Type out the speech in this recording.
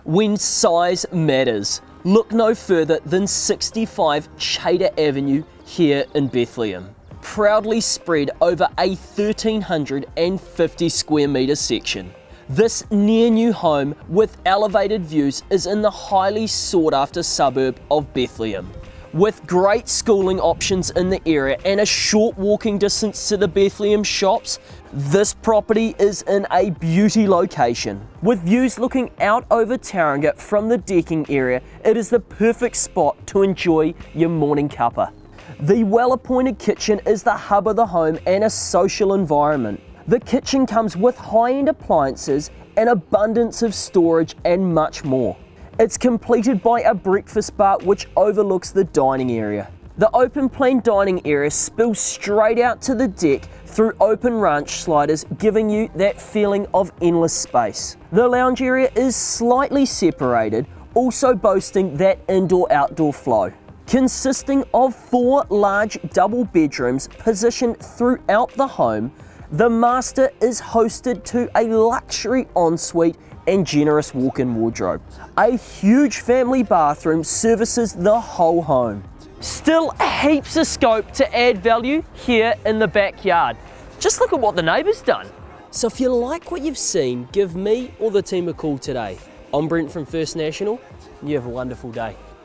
When size matters, look no further than 65 Chater Avenue here in Bethlehem. Proudly spread over a 1,350 square metre section. This near new home with elevated views is in the highly sought after suburb of Bethlehem. With great schooling options in the area and a short walking distance to the Bethlehem shops, this property is in a beauty location. With views looking out over Tauranga from the decking area, it is the perfect spot to enjoy your morning cuppa. The well-appointed kitchen is the hub of the home and a social environment. The kitchen comes with high-end appliances, an abundance of storage and much more. It's completed by a breakfast bar which overlooks the dining area. The open plan dining area spills straight out to the deck through open ranch sliders, giving you that feeling of endless space. The lounge area is slightly separated, also boasting that indoor-outdoor flow. Consisting of 4 large double bedrooms positioned throughout the home, the master is hosted to a luxury ensuite and generous walk-in wardrobe. A huge family bathroom services the whole home. Still heaps of scope to add value here in the backyard. Just look at what the neighbour's done. So if you like what you've seen, give me or the team a call today. I'm Brent from First National, and you have a wonderful day.